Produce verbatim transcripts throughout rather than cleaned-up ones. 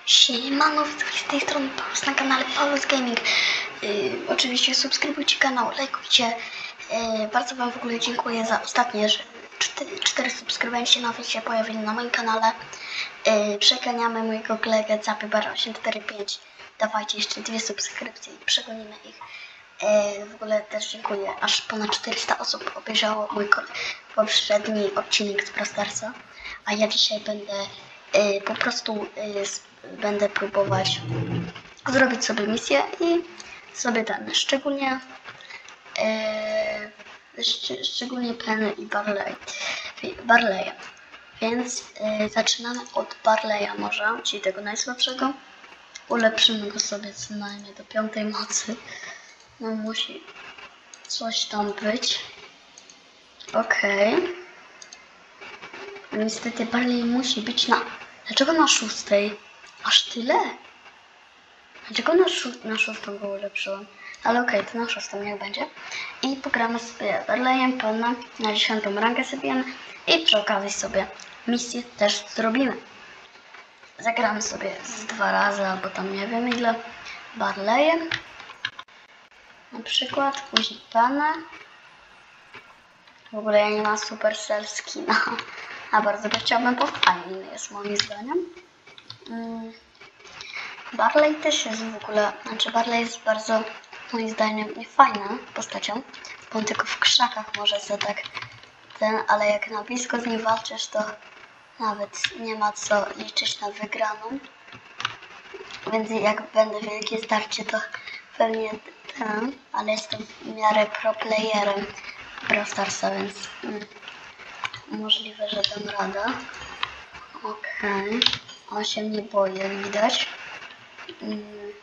Siemano, z tej strony Paulus na kanale Paulus Gaming. Yy, oczywiście subskrybujcie kanał, lajkujcie. Yy, bardzo wam w ogóle dziękuję za ostatnie, że cztery subskrybenci nowych się pojawili na moim kanale. Yy, przeganiamy mojego kolegę Zapybar osiem cztery pięć. Dawajcie jeszcze dwie subskrypcje i przegonimy ich. Yy, w ogóle też dziękuję. Aż ponad czterysta osób obejrzało mój poprzedni odcinek z Brawl Starsa. A ja dzisiaj będę yy, po prostu yy, będę próbować zrobić sobie misję i sobie ten, szczególnie yy, szcz szczególnie Penny i Barley, Barleya. Więc yy, zaczynamy od Barleya może, czyli tego najsłabszego. Ulepszymy go sobie co najmniej do piątej mocy. No musi coś tam być. Okej. Okay. Niestety Barley musi być na... Dlaczego na szóstej? Aż tyle? Dlaczego na, szó na szóstą go ulepszyłam? Ale okej, okay, to na szóstą niech będzie. I pogramy sobie Barleyem, Penna, na dziesiątą rangę sobie i przy okazji sobie misję też zrobimy. Zagramy sobie z dwa razy, albo tam nie wiem ile, Barleyem. Na przykład, później Penna. W ogóle ja nie mam Supercell skina, a bardzo by chciałbym, bo fajny jest moim zdaniem. Mm. Barley też jest w ogóle, znaczy Barley jest bardzo moim zdaniem niefajną postacią, bo on tylko w krzakach może się tak ten, ale jak na blisko z nim walczysz, to nawet nie ma co liczyć na wygraną. Więc jak będę wielkie starcie, to pewnie ten, ale jestem w miarę pro playerem Brawl Starsa, więc mm, możliwe, że dam radę. Okej, okay. On się nie boi, jak widać. Mm.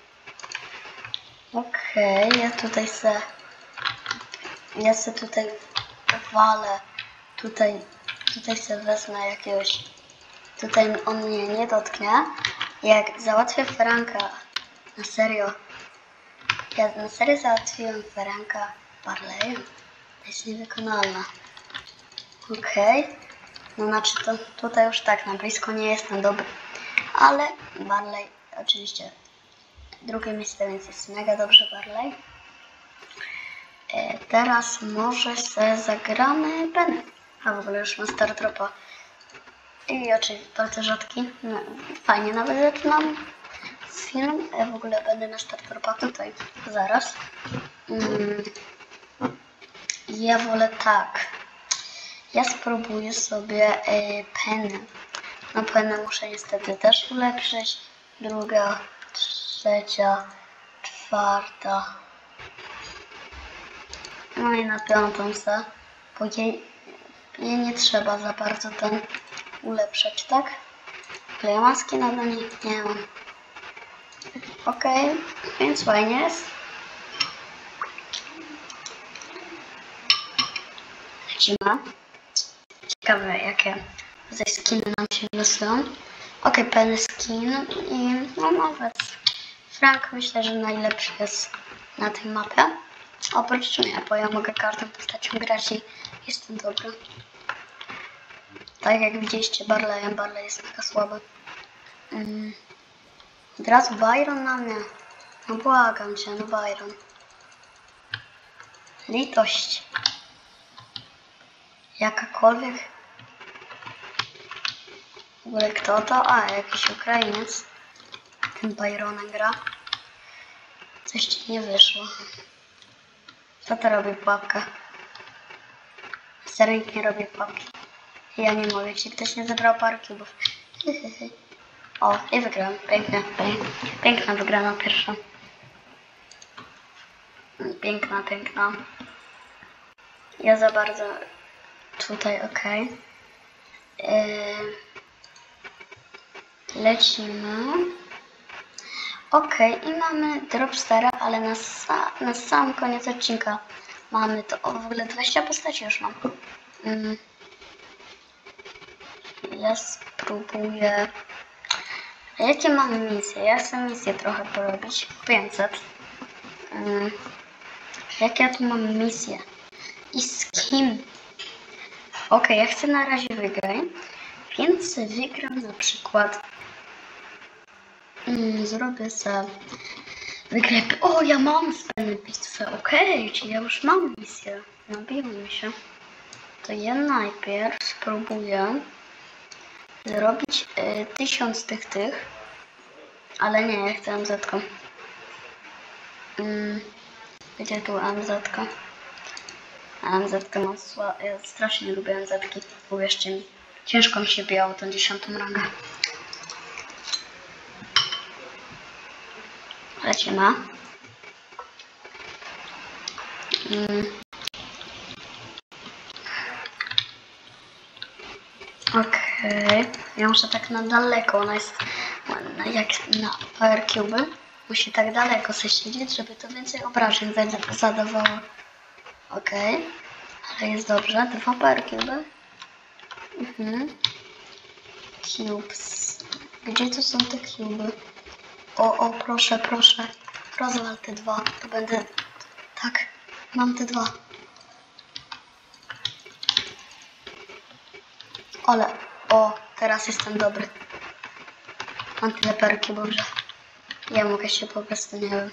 Okej, okay. ja tutaj se ja se tutaj walę, tutaj tutaj se wezmę jakiegoś, tutaj on mnie nie dotknie. Jak załatwię Franka, na serio, ja na serio załatwiłem Franka Barleyem, to jest niewykonalne. Okej, okay. No znaczy to tutaj już tak na blisko nie jestem dobry, ale Barley oczywiście drugie miejsce, więc jest mega dobrze Barley. E, teraz może se zagramy Penny. A w ogóle już ma Star Dropa. I oczywiście bardzo rzadki. No, fajnie nawet zaczynam film. Ja w ogóle będę na Star Dropa tutaj. Zaraz. Mm. Ja wolę tak. Ja spróbuję sobie e, Penny. No Penny muszę niestety też ulepszyć. Druga, trzecia, czwarta. No i na piątą se. Bo jej, jej nie trzeba za bardzo ten ulepszać, tak? Kleję maski na do niej? Nie mam. Okej, okay, więc fajnie jest. Lecimy. Ciekawe jakie tutaj skiny nam się losują. Okej, okay, Penny skin i no nawet Frank myślę, że najlepszy jest na tej mapie. Oprócz mnie, bo ja mogę każdą postacią grać i jestem dobry. Tak jak widzieliście Barleyem, Barley jest mega słaby. Mm. Od razu Byron na mnie. No błagam cię, no Byron. Litość. Jakakolwiek. W ogóle kto to? A, jakiś Ukrainiec. Tym Byronem gra. Coś ci nie wyszło. Co to robi pułapka? Serio nie robię pułapki. Ja nie mogę, jeśli ktoś nie zebrał parę cubów. O, i wygrałem. Pięknie, piękna wygrana pierwsza. Piękna, piękna. Ja za bardzo tutaj, okej. Okay. Yy... Lecimy. Okej, okay, i mamy Dropstera, ale na, sa na sam koniec odcinka mamy to. O, w ogóle dwadzieścia postaci już mam. Mm. Ja spróbuję. A jakie mam misje? Ja chcę misję trochę porobić. pięćset. Mm. Jak ja tu mam misję? I z kim? Okej, okay, ja chcę na razie wygrać. Więc wygram na przykład Mm, zrobię se wygrę. O, ja mam spelny bitwę, okej, okay, czyli ja już mam misję. Nabiło mi się. To ja najpierw spróbuję zrobić y, tysiąc tych tych, ale nie, ja chcę M Z-ką. Mm, gdzie tu M Z-ka? M Z-kę mam sła... Ja strasznie lubię M Z-ki, uwierzcie mi. Ciężko mi się bijało tą dziesiątą rangę. Lecimy. Mm. Okej, okay. Ja muszę tak na daleko, ona jest na, jak na Power Cube. Musi tak daleko sobie siedzieć, żeby to więcej obrażeń zadawało. Okej, okay. Ale jest dobrze. Dwa Power Cube. Mhm. Cubes. Gdzie tu są te cube? O, o, proszę, proszę. Rozwal te dwa. To będę... Tak, mam te dwa. Ale, o, teraz jestem dobry. Mam tyle perki, boże. Ja mogę się po prostu, nie wiem.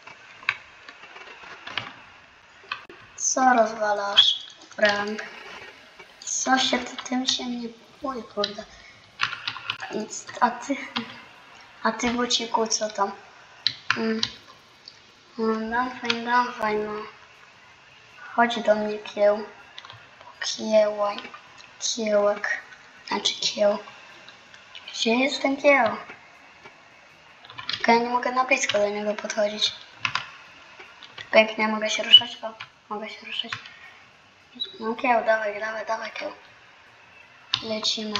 Co rozwalasz, Frank? Co się ty tym się nie bój, kurde. A ty, a ty buciku, co tam? Mm. No dawaj, dawaj, no. Chodź do mnie, kieł. Kiełaj. Kiełek. Znaczy kieł. Gdzie jest ten kieł? Ja nie mogę na blisko do niego podchodzić. Pięknie, mogę się ruszać? O, mogę się ruszać. No kieł, dawaj, dawaj, dawaj kieł. Lecimy.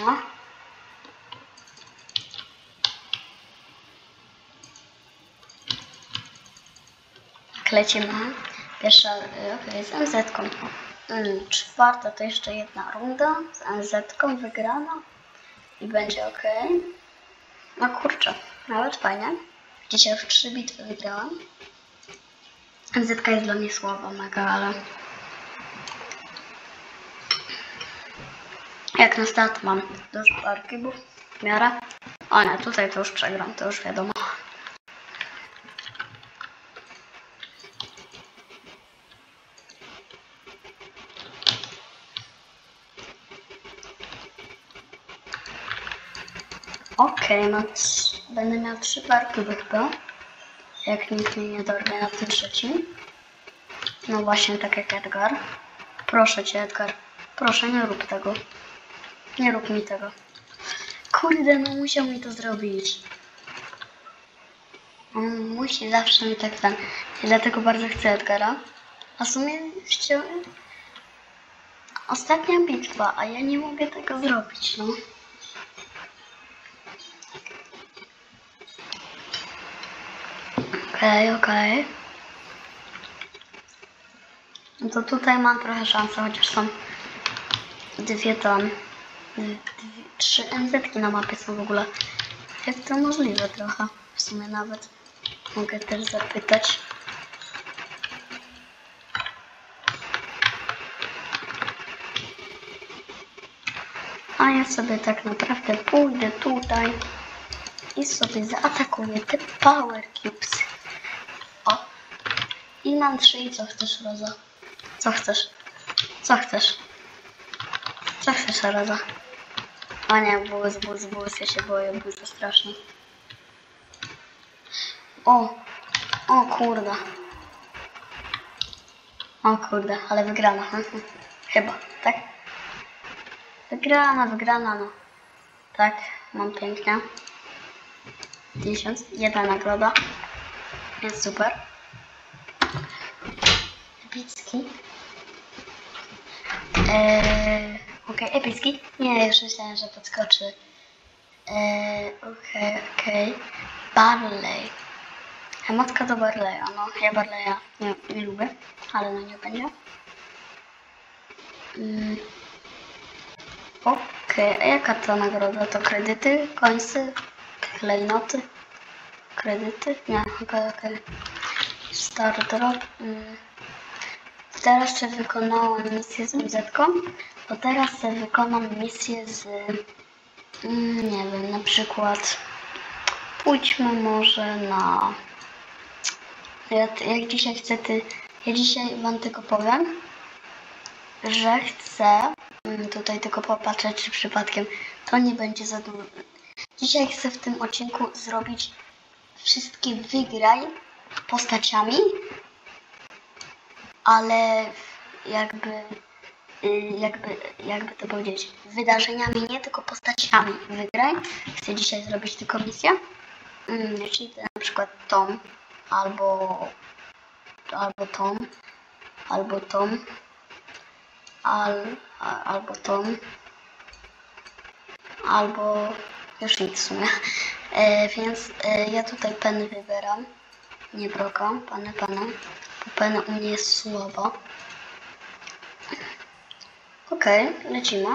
Tak, lecimy. Pierwsza, okej, z M Z-ką. Mm, czwarta to jeszcze jedna runda z M Z-ką wygrana. I będzie ok. No kurczę, nawet fajnie. Dzisiaj już trzy bitwy wygrałam. M Z-ka jest dla mnie słaba, mega, ale... Jak na start mam dużo parkibów w miarę. O nie, tutaj to już przegram, to już wiadomo. Okej, okay, no będę miał trzy parkiby chyba. Jak nikt mnie nie dorwie na tym trzecim. No właśnie tak jak Edgar. Proszę cię, Edgar. Proszę, nie rób tego. Nie rób mi tego. Kurde, no musiał mi to zrobić. On musi zawsze mi tak ten. I dlatego bardzo chcę Edgara. A w sumie chciałem... Ostatnia bitwa, a ja nie mogę tego zrobić, no. Okej, okay, okej. Okay. No to tutaj mam trochę szansy, chociaż są dwie tam, dwie, trzy M Z-ki na mapie są w ogóle. Jak to możliwe trochę? W sumie nawet mogę też zapytać. A ja sobie tak naprawdę pójdę tutaj i sobie zaatakuję te Power Cubes. O! I mam trzy i co chcesz, Roza? Co chcesz? Co chcesz? Co chcesz, Roza? O nie, buz, buz, buz, ja się boję, buz to straszny. O! O kurde. O kurde, ale wygrana. Chyba, tak? Wygrana, wygrana, no. Tak, mam pięknie. Tysiąc, jedna nagroda. Jest super. Epicki. Eee, okej, okay, epicki. Nie, już myślałem, że podskoczy. Eee, okej, okay, okej. Okay. Barley. Emotka do Barleya. No, ja Barleya nie, nie lubię, ale no nie będzie. Mm. Okej, okay. A jaka to nagroda? To kredyty, końce, klejnoty, kredyty? Nie, okej, okay, okej. Okay. Star drop. Mm. Teraz sobie wykonałam misję z M Z-ką, to teraz sobie wykonam misję z, mm, nie wiem, na przykład pójdźmy może na... Ja, jak dzisiaj chcę ty... Ja dzisiaj wam tylko powiem, że chcę... Tutaj tylko popatrzeć, czy przypadkiem to nie będzie za dużo. Dzisiaj chcę w tym odcinku zrobić wszystkie wygraj postaciami, ale jakby, jakby, jakby to powiedzieć, wydarzeniami, nie tylko postaciami wygraj. Chcę dzisiaj zrobić tylko misję, czyli na przykład tą, albo, albo tą, albo tą, al, albo tą, albo już nic w sumie. E, więc e, ja tutaj pen wybieram, nie broka, panę, pana, bo pen u mnie jest słaba. Okej, okay, lecimy.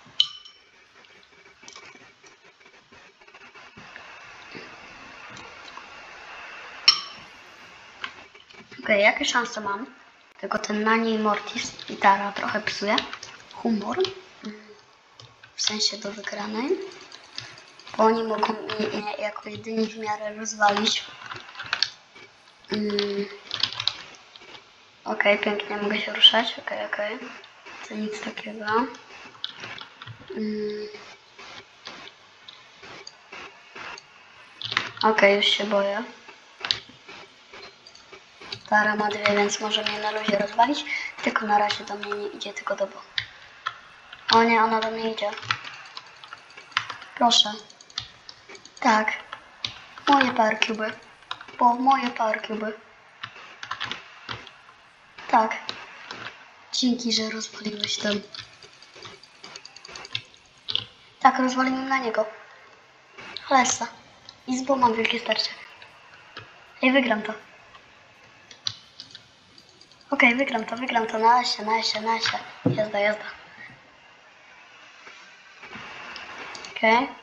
Okej, okay, jakie szanse mam? Tylko ten Nani Mortis gitara trochę psuje humor, w sensie do wygranej, bo oni mogą mnie jako jedyni w miarę rozwalić. Mm. Okej, okay, pięknie, mogę się ruszać. Okej, okay, okej. Okay. To nic takiego. Mm. Okej, okay, już się boję. Tara ma dwie, więc może mnie na luzie rozwalić. Tylko na razie do mnie nie idzie, tylko do boku. O nie, ona do mnie idzie. Proszę. Tak. Moje power cuby. Bo moje power cuby. Tak. Dzięki, że rozwaliłeś ten. Tak, rozwaliłem na niego. Halesa. I z bo mam wielkie starcie. Ej, wygram to. Okej, okay, wygram to, wygram to. Na się, na się, na się. Jazda, jazda. Okej. Okay.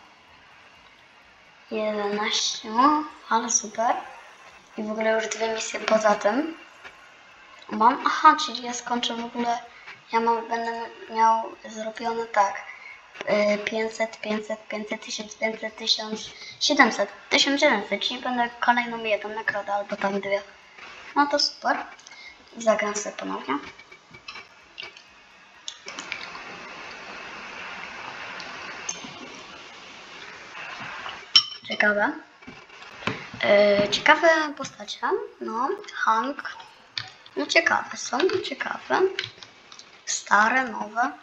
jedenaście. O, ale super. I w ogóle już dwie misje poza tym. Mam, aha, czyli ja skończę w ogóle, ja mam, będę miał zrobione tak, pięćset, pięćset, pięćset, tysiąc pięćset, tysiąc siedemset, tysiąc siedemset, czyli będę kolejną jedną nagrodę albo tam dwie. No to super. Zagram sobie ponownie. Ciekawe. Yy, ciekawe postacie, no, Hank. No ciekawe są, ciekawe. Stare, nowe.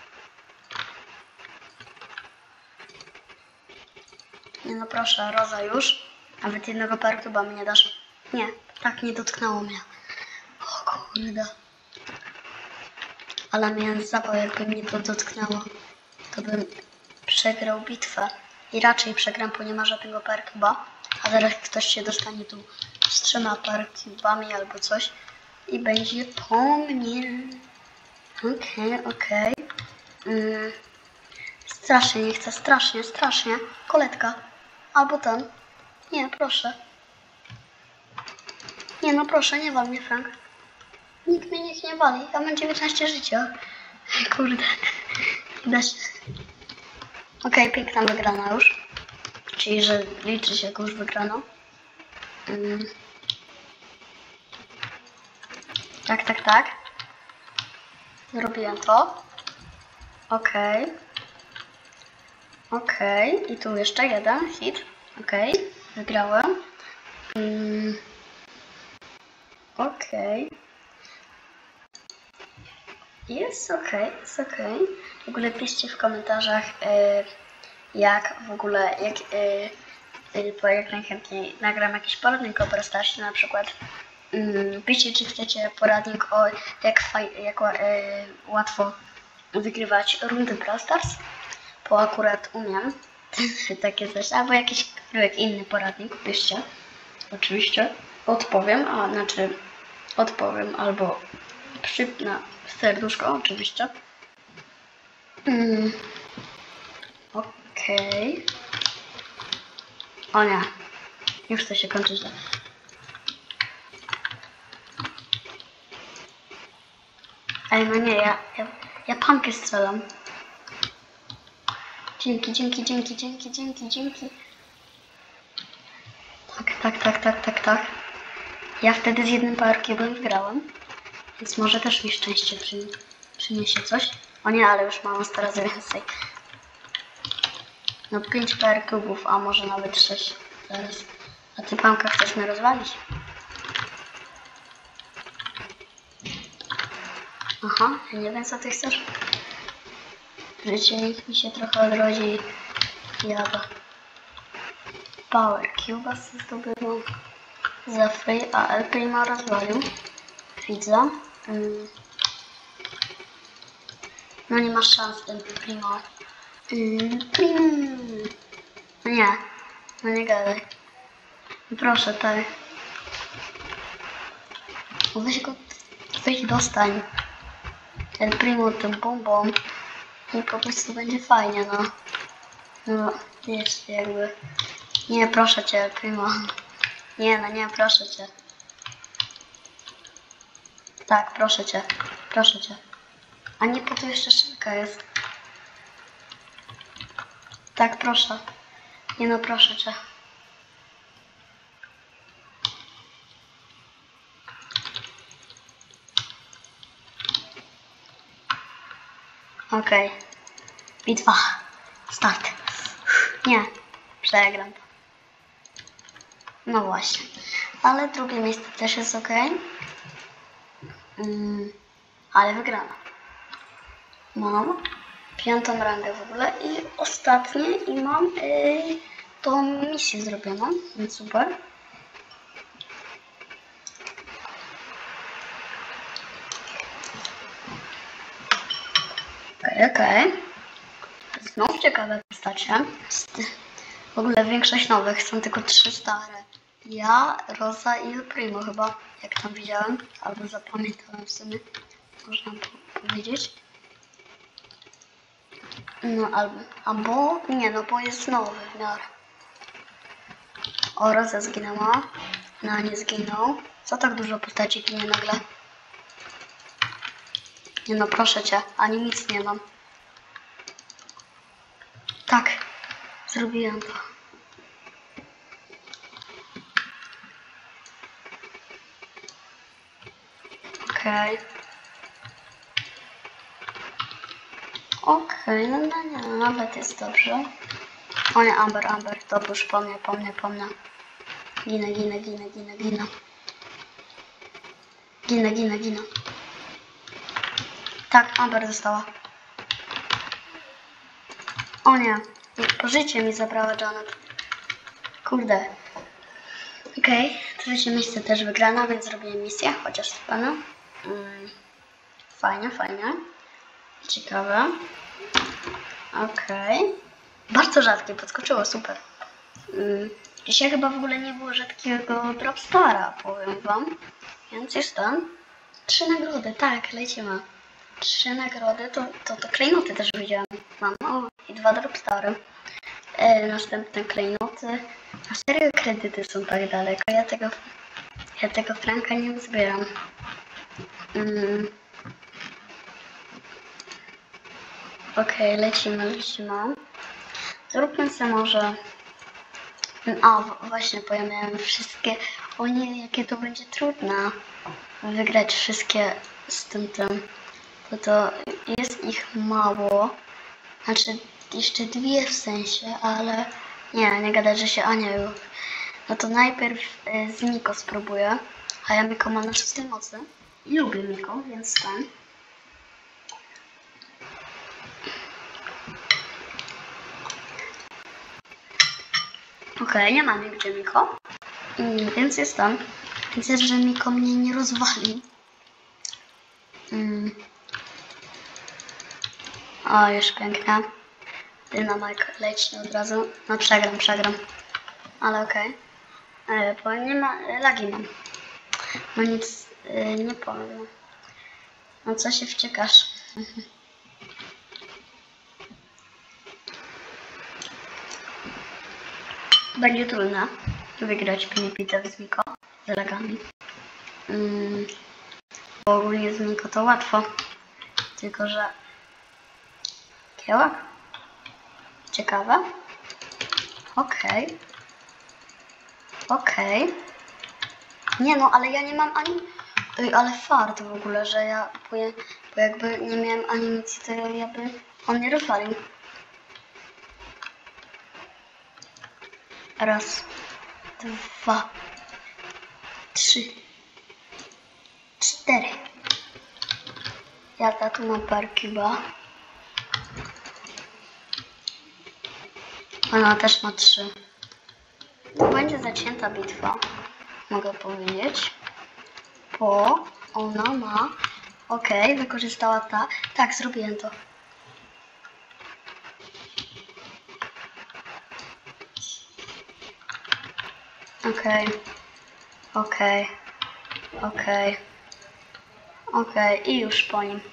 Nie no proszę, Roza już. Nawet jednego perkuba mi nie dasz. Nie, tak nie dotknęło mnie. O kurde. Ale miałem zapał, jakby mnie to dotknęło. To bym przegrał bitwę. I raczej przegram, bo nie ma żadnego perkuba. A zaraz ktoś się dostanie tu z trzema perkubami albo coś. I będzie po mnie. Okej, okay, okej. Okay. Mm. Strasznie nie chcę, strasznie, strasznie. Koletka. Albo ten. Nie, proszę. Nie no proszę, nie wal mnie, Frank. Nikt mnie niech nie wali. Ja mam dziewiętnaście życia. Kurde. Da się. Okej, okay, piękna wygrana już. Czyli, że liczy się jako już wygrano. Mm. Tak, tak, tak. Zrobiłem to. Okej. Okay. Okej. Okay. I tu jeszcze jeden hit. Okej. Okay. Wygrałem. Mm. Okej. Okay. Jest okej, okay, jest okej. Okay. W ogóle piszcie w komentarzach, yy, jak w ogóle, jak, yy, yy, bo jak najchętniej nagram jakiś poradnik o Brawl Starsie, na przykład. Yy, piszcie, czy chcecie poradnik o jak, faj, jak yy, łatwo wygrywać rundy Brawl Stars, bo akurat umiem takie coś, albo jakiś inny poradnik, piszcie. Oczywiście odpowiem, a znaczy odpowiem albo przypnę serduszko, oczywiście. Mm. Okej. Okay. O nie. Już to się kończy źle. Ej, no nie, ja, ja, ja pamkę strzelam. Dzięki, dzięki, dzięki, dzięki, dzięki, dzięki. Tak, tak, tak, tak, tak. Ja wtedy z jednym Power Cube'em wygrałem. Więc może też mi szczęście przy, przyniesie coś. O nie, ale już mam sto razy więcej. No pięć Power Cube'ów, a może nawet sześć. Zaraz. A ty, Pamka, chcesz mnie rozwalić? Aha, ja nie wiem, co ty chcesz. Życie niech mi się trochę odrodzi. Jada. Power Cube'a zdobywam za free, a El Primo rozwalił. Widzę. Mm. No nie masz szans, ten Primo. Mm. Primo. No nie. No nie gadaj. Proszę, tak. Weź go, weź dostań. El Primo tym bombą. I po prostu będzie fajnie, no. No, jest jakby. Nie, proszę cię, El Primo. Nie, no nie, proszę cię. Tak, proszę cię. Proszę cię. A nie, po tu jeszcze szynka jest. Tak, proszę. Nie no, proszę cię. Okej. Okay. Bitwa. Start. Nie. Przegram. No właśnie. Ale drugie miejsce też jest ok. Mm, ale wygrana. Mam piątą rangę w ogóle i ostatnie i mam yy, tą misję zrobioną, więc super. Okej, okay, okej. Okay. Znów ciekawe postacie. W ogóle większość nowych, są tylko trzy stare. Ja, Rosa i El Primo chyba, jak tam widziałem, albo zapamiętałem w sumie, można po powiedzieć. No albo, albo, nie no, bo jest nowy w miarę. O, Rosa zginęła, no nie zginął. Co tak dużo postaci ginie nagle? Nie no, proszę cię, ani nic nie mam. Tak, zrobiłem to. Okej. Okay. Okej, okay, no, no nie, no, nawet jest dobrze. O nie, Amber, Amber, to już po mnie, po mnie, po mnie. Ginę, ginę, ginę, ginę, ginę. Ginę, ginę, ginę. Tak, Amber została. O nie, życie mi zabrała Janet. Kurde. Okej, okay. Trzecie miejsce też wygrana, więc zrobię misję, chociaż z panem. Mm. Fajnie, fajnie. Ciekawe. Okej. Okay. Bardzo rzadkie, podskoczyło, super. Mm. Dzisiaj chyba w ogóle nie było rzadkiego dropstara, powiem wam. Więc jest tam. Trzy nagrody, tak, lecimy. Trzy nagrody, to, to, to klejnoty też widziałem. Mam, o, i dwa dropstary. E, następne klejnoty. A serio kredyty są tak daleko. Ja tego, ja tego franka nie zbieram. Mm. Okej, okay, lecimy, lecimy. Zróbmy sobie może... A, właśnie, bo ja miałem wszystkie... O nie, jakie to będzie trudne. Wygrać wszystkie z tym tym. To to jest ich mało. Znaczy, jeszcze dwie w sensie, ale... Nie, nie gadać, że się Ania już... No to najpierw y, z Miko spróbuję. A ja Miko mam na szóstej mocy. I lubię Miko, więc ten. Okej, okay, nie ma nigdzie Miko. Mm, więc jest tam. Widzę, że Miko mnie nie rozwali. Mm. O, już pięknie. Dynamite leci od razu. No przegram, przegram. Ale okej. Okay. Bo nie ma... Lagi mam. No nic yy, nie powiem. No co się wciekasz? Będzie trudno wygrać pinipitę z Miko. Z lagami. Mm. Bo ogólnie z Miko to łatwo. Tylko, że... Kiełak? Ciekawe. Okej. Okay. Okej. Okay. Nie no, ale ja nie mam ani... Ej, ale fart w ogóle, że ja... Bo, ja, bo jakby nie miałem ani nic, to ja by... On nie rozwalił. Raz. Dwa. Trzy. Cztery. Ja tu mam Parcuba. Ona też ma trzy. No, będzie zacięta bitwa, mogę powiedzieć. Bo ona ma... Okej, okay, wykorzystała ta... Tak, zrobiłem to. Okej. Okay. Okej. Okay. Okej. Okay. Okej, okay. I już po nim.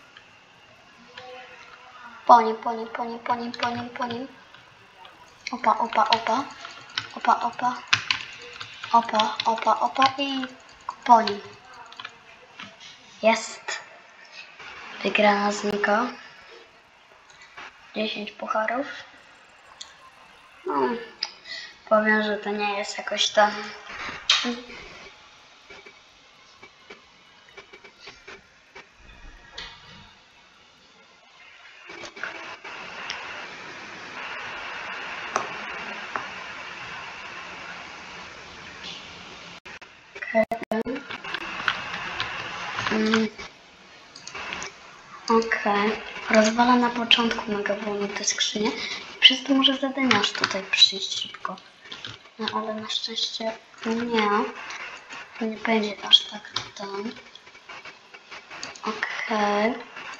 Po nim, po nim, po nim, po nim, po nim, po nim. Opa, opa, opa. Opa, opa. Opa, opa, opa i po nim. Jest. Wygrana znika. dziesięć pucharów. No, powiem, że to nie jest jakoś tam... Mm. Okej. Okay. Rozwala na początku mega wolno te skrzynie i przez to może zadaniasz tutaj przyjść szybko. No ale na szczęście nie. Nie będzie aż tak tam. Okej.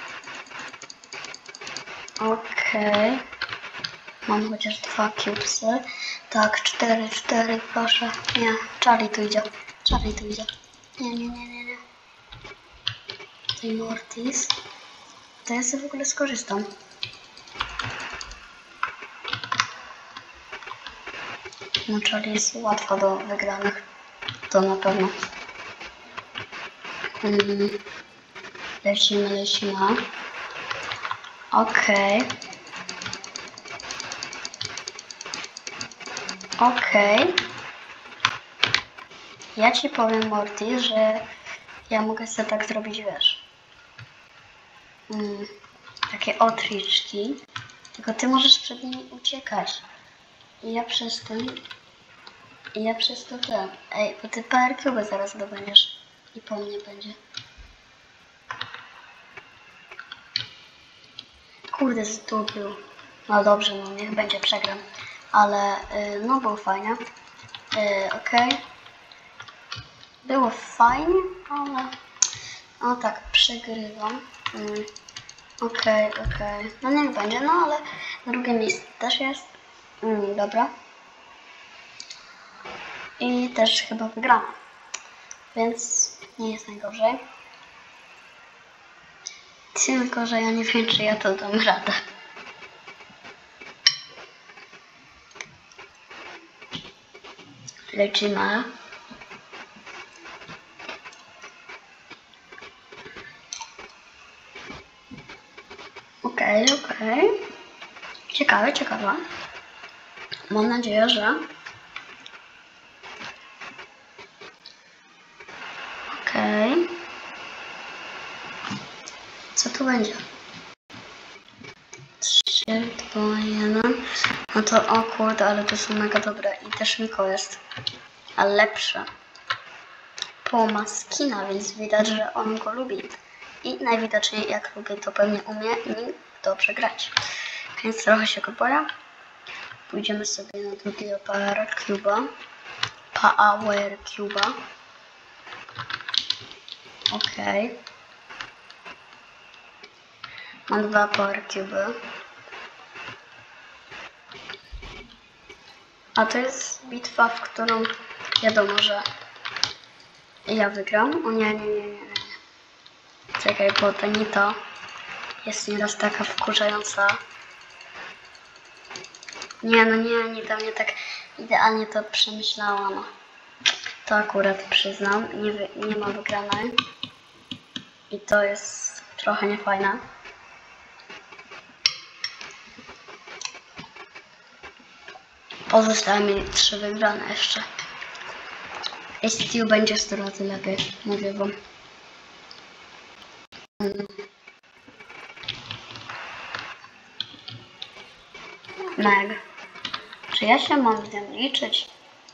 Okay. Okej. Okay. Mam chociaż dwa cubesy. Tak, cztery, cztery, proszę. Nie, Charlie tu idzie. Charlie tu idzie. Nie, nie, nie, nie, nie. Tutaj Mortis. To ja sobie w ogóle skorzystam. No, Charlie jest łatwo do wygranych. To na pewno. Mm. Lecimy, lecimy. Okej. Okay. Okej. Okay. Ja ci powiem, Morty, że ja mogę sobie tak zrobić, wiesz. Mm, takie otryczki. Tylko ty możesz przed nimi uciekać. I ja przez to... I ja przez to ten... Ej, bo ty Parcuba zaraz dobędziesz. I po mnie będzie. Kurde, zdobył. No dobrze, no niech będzie, przegram. Ale, yy, no było fajnie. Yy, okej. Okay. Było fajnie, ale... O tak, przegrywam. Yy. Okej, okay, okej. Okay. No niech będzie, no ale drugie miejsce też jest. Yy, dobra. I też chyba wygramy. Więc nie jest najgorzej. Tylko, że ja nie wiem, czy ja to dam radę. Lecimy. Okej, okay, okej. Okay. Ciekawe, ciekawe. Mam nadzieję, że... Okej. Okay. Co tu będzie? trzy, dwa, jeden. No to o kurde, ale to są mega dobre. I też Miko jest. A lepsze. Po ma skina, więc widać, że on go lubi. I najwidoczniej jak lubi, to pewnie umie nim dobrze grać. Więc trochę się go boję. Pójdziemy sobie na drugiego Power Cuba. Power Cuba. Okej. Okay. Mam dwa Power Cuby. A to jest bitwa, w którą wiadomo, że ja wygram. O nie, nie, nie, nie. Czekaj, bo to nie to jest nieraz taka wkurzająca. Nie, no nie, nie tam nie tak idealnie to przemyślałam. To akurat przyznam, nie, wy, nie ma wygranej. I to jest trochę niefajne. Pozostały mi trzy wygrane jeszcze. Stu będzie sto razy lepiej, mówię wam. Mm. Meg. Czy ja się mam z nią liczyć?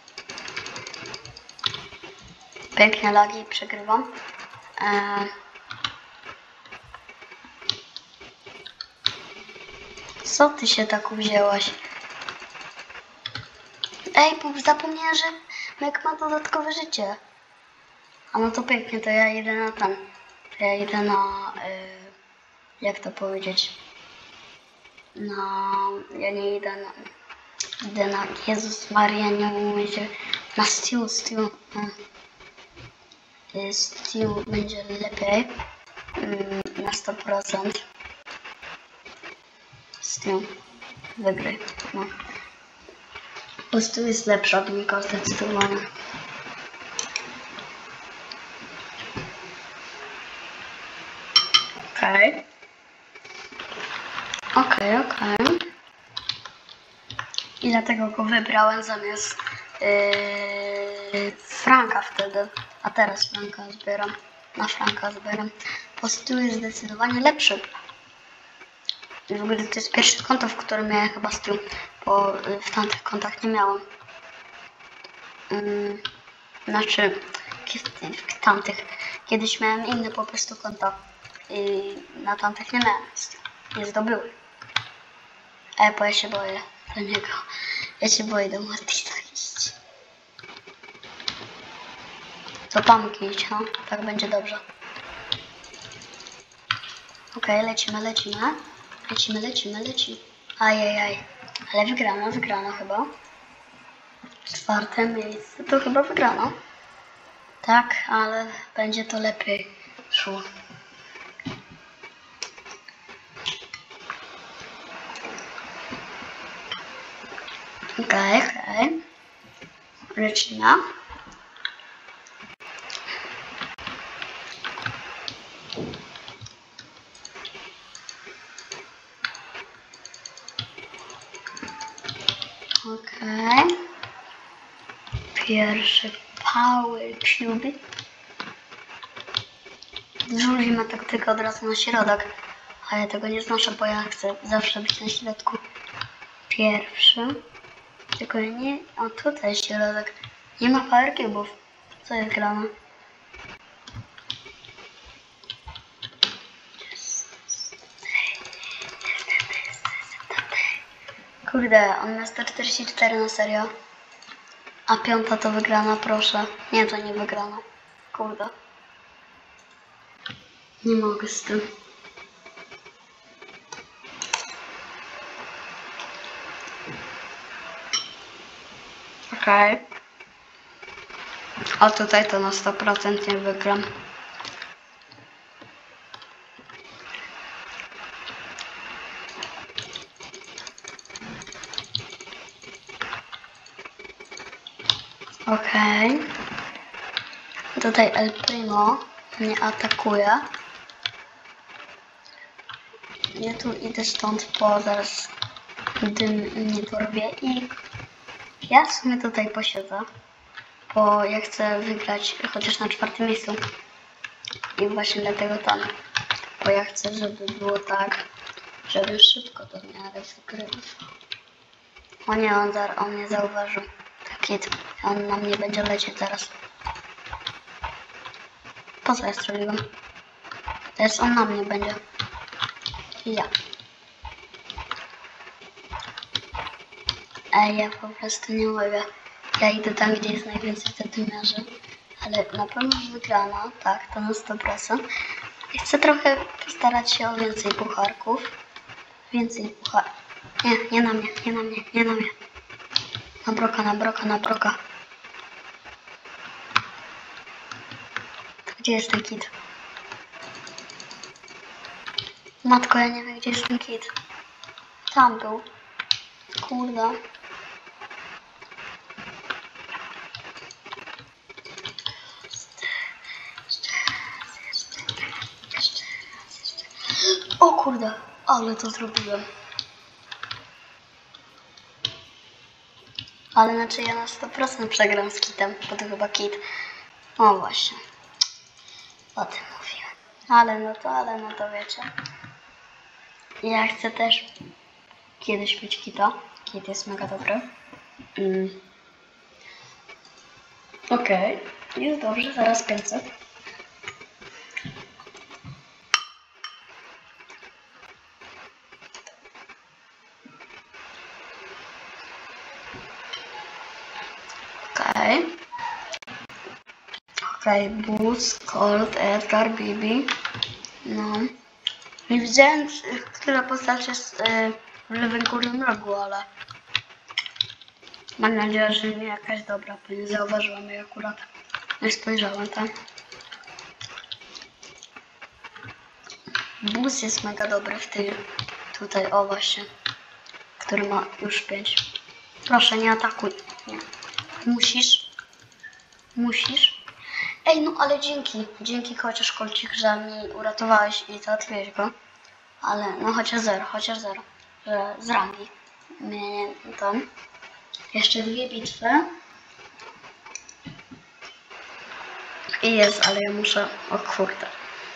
Pięknie lagi, przegrywam. Eee. Co ty się tak uwzięłaś? Ej, bo zapomniałem, że Meg ma dodatkowe życie. A no to pięknie, to ja idę na ten. To ja idę na... Yy, jak to powiedzieć? Na... Ja nie idę na... Idę na... Jezus Maria, nie umiem się... Na Stu, Stu. Yy, Stu będzie lepiej. Yy, na sto procent. Stu. Wygraj. No. Po prostu jest lepsza od Miko zdecydowanie. Okej. Okej, okej. I dlatego go wybrałem zamiast yy, Franka wtedy. A teraz Franka zbieram. Na Franka zbieram. Po prostu jest zdecydowanie lepszy. I w ogóle to jest pierwsze konto, w którym miałem chyba Stu, bo w tamtych kontach nie miałam. Yy, znaczy, w tamtych. Kiedyś miałem inne po prostu konta. I na tamtych nie miałem. Nie zdobyły. Ej, bo ja się boję do niego. Ja się boję do Mortisa iść. To pamki idź, no. Tak będzie dobrze. Okej, okay, lecimy, lecimy. Lecimy, lecimy, lecimy. Ajajaj. Ale wygrano, wygrano chyba. Czwarte miejsce. To chyba wygrano. Tak, ale będzie to lepiej szło. Okej, okay, okej. Okay. Lecimy. Okej. Okay. Pierwszy Power Cube. Zrzucimy taktykę od razu na środek. A ja tego nie znoszę, bo ja chcę zawsze być na środku. Pierwszy. Tylko nie... O, tutaj jest środek. Nie ma Power Cube'ów. Co jest grane? Kurde, on ma sto czterdzieści cztery na serio. A piąta to wygrana, proszę. Nie, to nie wygrana. Kurde. Nie mogę z tym. Okej. Okay. O, tutaj to na sto procent nie wygram. Okej. Okay. Tutaj El Primo mnie atakuje. Ja tu idę stąd, bo zaraz dym mnie porwie i ja w sumie tutaj posiedzę, bo ja chcę wygrać chociaż na czwartym miejscu. I właśnie dlatego tam, bo ja chcę, żeby było tak, żeby szybko to w miarę wygrywał. O nie, on, zar on mnie zauważył. Taki, on na mnie będzie lecieć zaraz. Po co ja strzeliłem? Teraz on na mnie będzie. I ja. Ej, ja po prostu nie mogę. Ja idę tam, gdzie jest najwięcej zadymiarzy. Ale na pewno wygrana, tak, to na sto procent. I chcę trochę postarać się o więcej pucharków. Więcej pucharków. Nie, nie na mnie, nie na mnie, nie na mnie. Na broka, na broka, na broka. Gdzie jest ten kit? Matko, ja nie wiem, gdzie jest ten kit. Tam był. Kurde. O kurde, ale to zrobiłem. Ale znaczy ja na sto procent przegram z Kitem, bo to chyba Kit. O właśnie. O tym mówiłem. Ale no to, ale no to wiecie. Ja chcę też kiedyś mieć Kita. Kit jest mega dobry. Mm. Okej. Okay. Jest dobrze, zaraz pięćset. Okej. Okay. Okej, okay. Boots, Colt, Edgar, Bibi. No. Nie widziałem, która postać jest yy, w lewym górnym rogu, ale mam nadzieję, że nie jakaś dobra, bo nie zauważyłam jej akurat. Nie spojrzałem tam. Bus jest mega dobry w tym. Tutaj, o właśnie. Który ma już pięć. Proszę, nie atakuj. Nie. Musisz. Musisz. Ej, no ale dzięki. Dzięki chociaż Kolcik, że mi uratowałeś i załatwiłeś go. Ale no chociaż zero, chociaż zero. Że z rangi. Nie, tam. Jeszcze dwie bitwy. I jest, ale ja muszę... O kurde.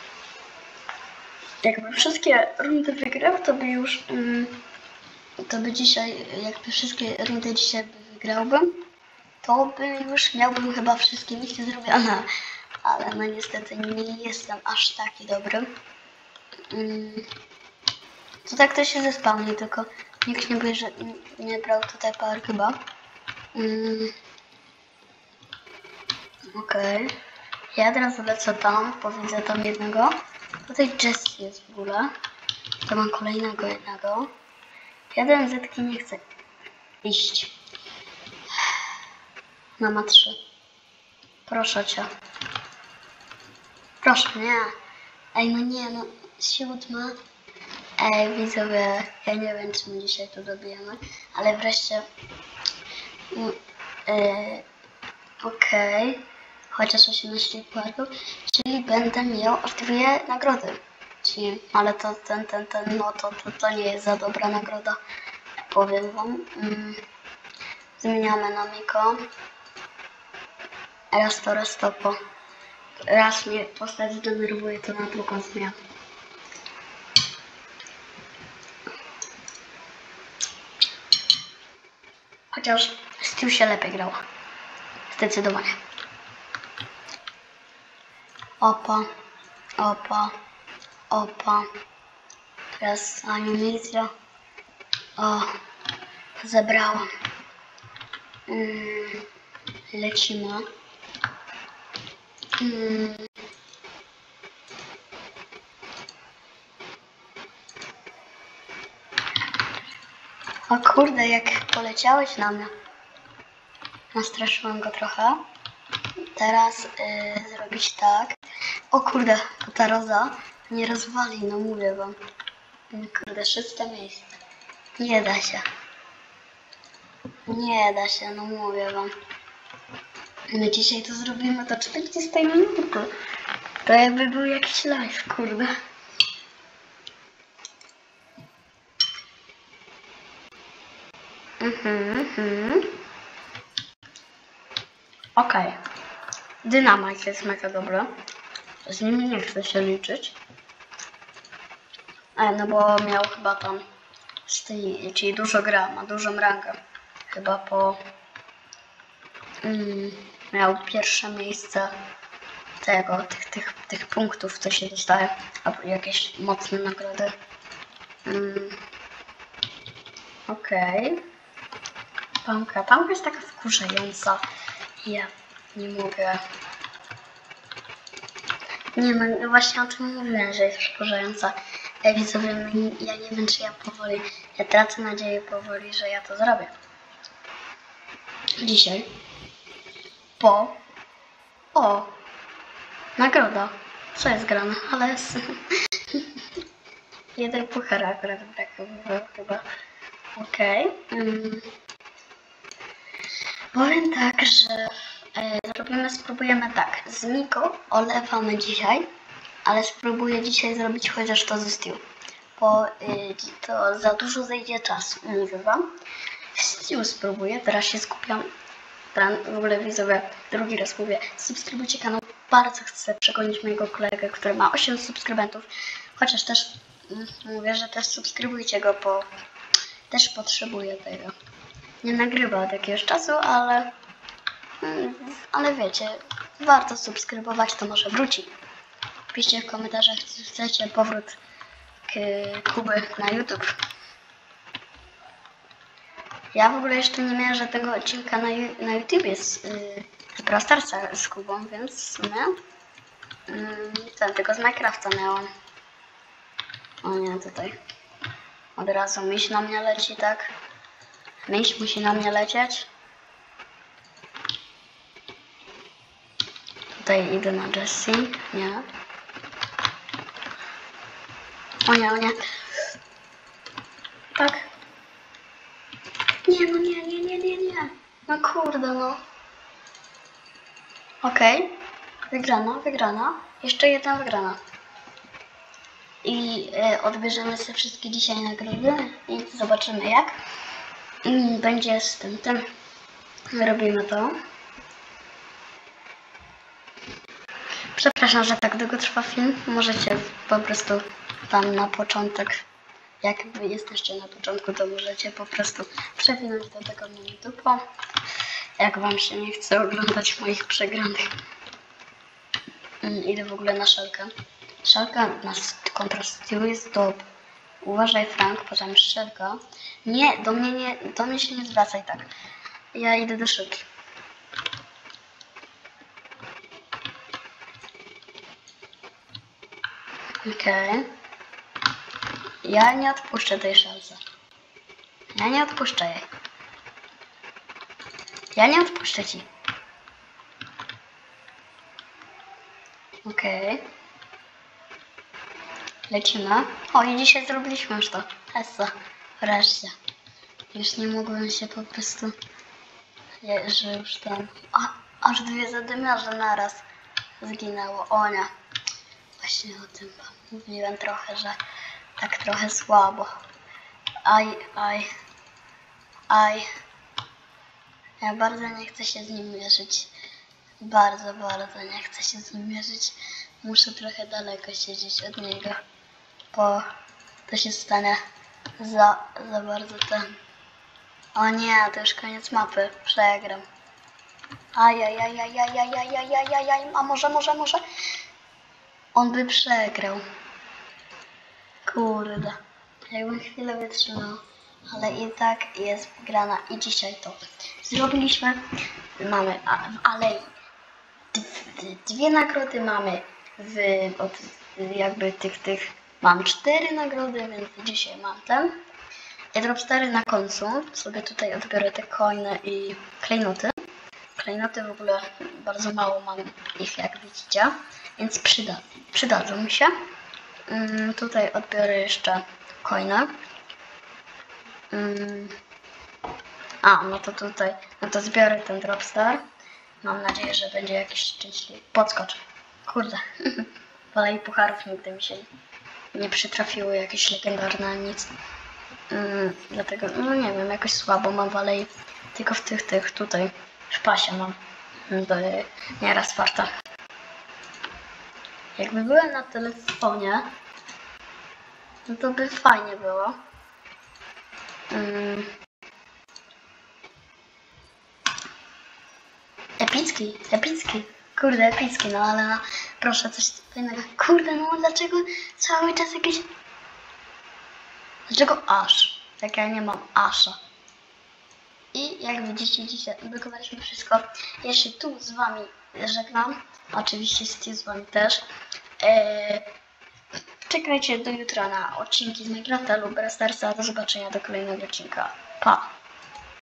Jakby wszystkie rundy wygrał, to by już... Mm, to by dzisiaj... Jakby wszystkie rundy dzisiaj by wygrałbym, to by już miałbym chyba wszystkie misje zrobione. Ale no niestety nie jestem aż taki dobry. Mm, to tak to się zespałni, tylko nikt nie, bierze, nie brał tutaj power chyba. Mm, Okej. Okay. Ja teraz lecę tam, bo widzę tam jednego. Tutaj Jessie jest w ogóle. To mam kolejnego jednego. Jeden zetki nie chce iść. No ma trzy. Proszę cię. Proszę, nie. Ej, no nie, no siódma. Ej, widzowie, ja nie wiem, czy my dzisiaj to dobijemy, ale wreszcie... Yy, Okej. Okay. Chociaż osiemnaście pucharów, czyli będę miał aż dwie nagrody. Czyli, ale to ten, ten, ten, no to, to, to nie jest za dobra nagroda. Powiem wam. Mm. Zmieniamy na Miko. Raz to, raz to po. Raz mnie postać zdenerwuje, to na drugą zmianę. Chociaż Stu się lepiej grała. Zdecydowanie. Opa, opa, opa. Teraz animacja. O, zebrałam. Mm, lecimy. Mm. O kurde, jak poleciałeś na mnie. Nastraszyłam go trochę. Teraz yy, zrobić tak. O kurde, ta Roza nie rozwali, no mówię wam. Kurde, szóste miejsce. Nie da się. Nie da się, no mówię wam. My dzisiaj to zrobimy do czterdziestej minuty. To jakby był jakiś live, kurde. Mhm, mhm. Okej. Okay. Dynamite jest mega dobra. Z nim nie chcę się liczyć. E, no bo miał chyba tam z tej, czyli dużo gra, ma dużą rangę. Chyba po... Mm, miał pierwsze miejsce tego, tych, tych, tych punktów, co się dostaje, albo jakieś mocne nagrody. Mm, Okej. Okay. Pamka. Pamka jest taka wkurzająca. Ja nie mogę. Nie no, właśnie o tym mówiłem, że jest wkurzająca. Ja widzowie, ja nie wiem, czy ja powoli, ja tracę nadzieję powoli, że ja to zrobię. Dzisiaj. Po. O. Nagroda. Co jest grane? Ale jest... Jeden puchar akurat brakował chyba. Okej. Okay. Mm. Powiem tak, że e, zrobimy, spróbujemy tak. Z Miko olewamy dzisiaj, ale spróbuję dzisiaj zrobić chociaż to ze Stu. Bo y, to za dużo zejdzie czasu, mówię wam. w Stew spróbuję, teraz się skupiam. Ten, w ogóle widzowie, drugi raz mówię, subskrybujcie kanał. Bardzo chcę przegonić mojego kolegę, który ma osiem subskrybentów. Chociaż też mm, mówię, że też subskrybujcie go, bo też potrzebuję tego. Nie nagrywa od jakiegoś czasu, ale mm, ale wiecie, warto subskrybować, to może wróci. Piszcie w komentarzach, czy chcecie powrót k Kuby na YouTube. Ja w ogóle jeszcze nie miałem żadnego odcinka na, na YouTubie z, yy, z Brawl Starsa z Kubą, więc w sumie yy, ten, tylko z Minecrafta miałam. O nie, tutaj od razu miś na mnie leci, tak? Miś musi na mnie lecieć. Tutaj idę na Jessie, nie. O nie, o nie. Tak. Nie, no nie, nie, nie, nie, nie. No kurde, no. Okej. Okay. Wygrana, wygrana. Jeszcze jedna wygrana. I y, odbierzemy sobie wszystkie dzisiaj nagrody i zobaczymy jak. I będzie z tym, tym. Robimy to. Przepraszam, że tak długo trwa film. Możecie po prostu tam na początek, jak wy jesteście na początku, to możecie po prostu przewinąć do tego momentu, bo jak wam się nie chce oglądać moich przegranych. Idę w ogóle na szalkę. Szalka na kontra Stew jest do... Uważaj Frank, potem strzelka. Nie, do mnie nie, do mnie się nie zwracaj tak. Ja idę do szalki. Okej. Okay. Ja nie odpuszczę tej szalce. Ja nie odpuszczę jej. Ja nie odpuszczę ci. Okej. Okay. Lecimy. O, i dzisiaj zrobiliśmy już to. Esa. Wreszcie. Już nie mogłem się po prostu... Je, że już tam... A, aż dwie zadymiarze naraz zginęło. O nie. Właśnie o tym mówiłem trochę, że tak trochę słabo. Aj, aj. Aj. Ja bardzo nie chcę się z nim mierzyć. Bardzo, bardzo nie chcę się z nim mierzyć. Muszę trochę daleko siedzieć od niego, bo to się stanie za, za bardzo ten... O nie, to już koniec mapy. Przegram. Ajajajajajajajajajajaj. A może, może, może? On by przegrał. Kurde. Jakbym chwilę wytrzymał. Ale i tak jest wygrana. I dzisiaj to zrobiliśmy. Mamy a, w alei dwie nagrody. Mamy w, od jakby tych, tych mam cztery nagrody, więc dzisiaj mam ten. I drop cztery na końcu. Sobie tutaj odbiorę te coiny i klejnoty. Klejnoty w ogóle bardzo mało mam ich, jak widzicie, więc przyda, przydadzą mi się. Um, tutaj odbiorę jeszcze coina. Um, a, no to tutaj, no to zbiorę ten dropstar. Mam nadzieję, że będzie jakiś szczęśliwy podskocz. Kurde, wolej pucharów nigdy mi się nie przytrafiły jakieś legendarne, nic. Um, dlatego, no nie wiem, jakoś słabo mam walej, tylko w tych, tych tutaj szpasia mam do nieraz farta. Jakby byłem na telefonie, no to by fajnie było. Um, epicki, epicki, kurde epicki, no ale no, proszę coś fajnego. Kurde, no dlaczego cały czas jakieś... Dlaczego aż? Jak ja nie mam asza. I jak widzicie, dzisiaj wykonaliśmy wszystko. Ja się tu z wami żegnam. Oczywiście Stew z wami też. Eee, czekajcie do jutra na odcinki z Minecrafta lub Brawl Starsa. Do zobaczenia do kolejnego odcinka. Pa!